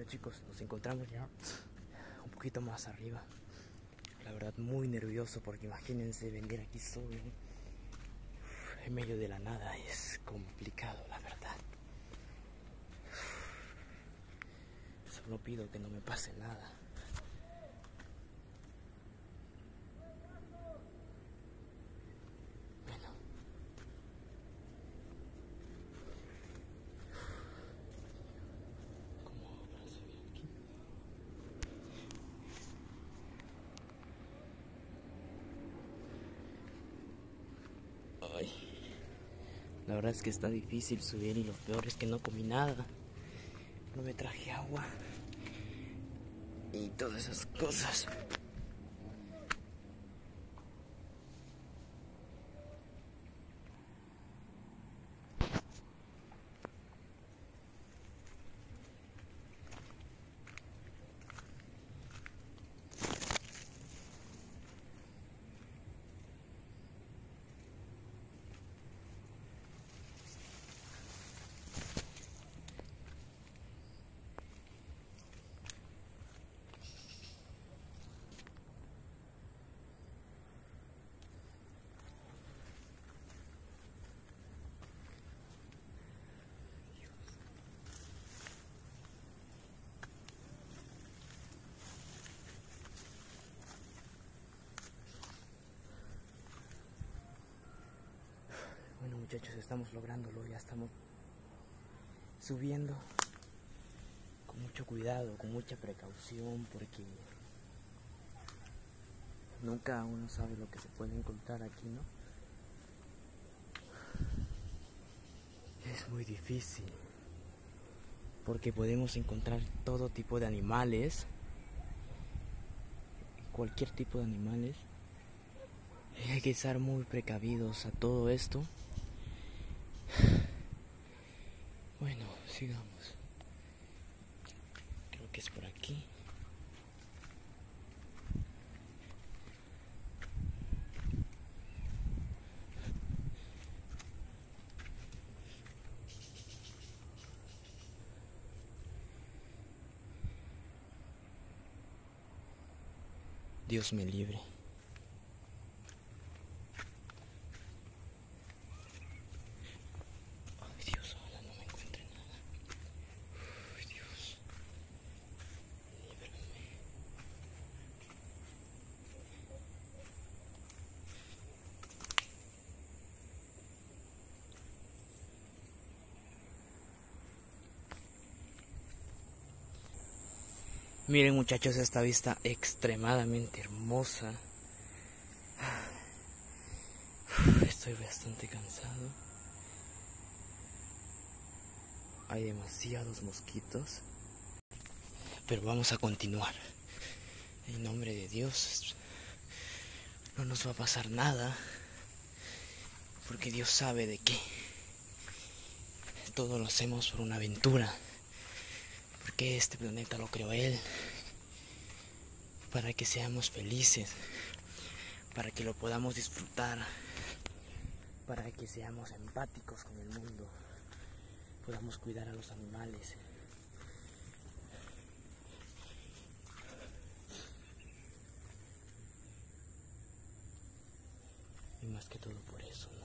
Bueno chicos, nos encontramos ya un poquito más arriba. La verdad muy nervioso porque imagínense venir aquí solo en medio de la nada. Es complicado, la verdad. Solo pido que no me pase nada. Bueno. ¿Cómo para subir aquí? Ay. La verdad es que está difícil subir y lo peor es que no comí nada. No me traje agua y todas esas cosas. Bueno muchachos, estamos lográndolo, ya estamos subiendo con mucho cuidado, con mucha precaución, porque nunca uno sabe lo que se puede encontrar aquí, ¿no? Es muy difícil, porque podemos encontrar todo tipo de animales, cualquier tipo de animales. Y hay que estar muy precavidos a todo esto. Bueno, sigamos. Creo que es por aquí. Dios me libre. Ay Dios, ojalá no me encuentre nada. Ay Dios, líbrame. Miren muchachos, esta vista extremadamente hermosa. Estoy bastante cansado. Hay demasiados mosquitos. Pero vamos a continuar. En nombre de Dios, no nos va a pasar nada. Porque Dios sabe de qué. Todo lo hacemos por una aventura. Porque este planeta lo creó Él. Para que seamos felices. Para que lo podamos disfrutar. Para que seamos empáticos con el mundo. Podamos cuidar a los animales. Y más que todo por eso, ¿no?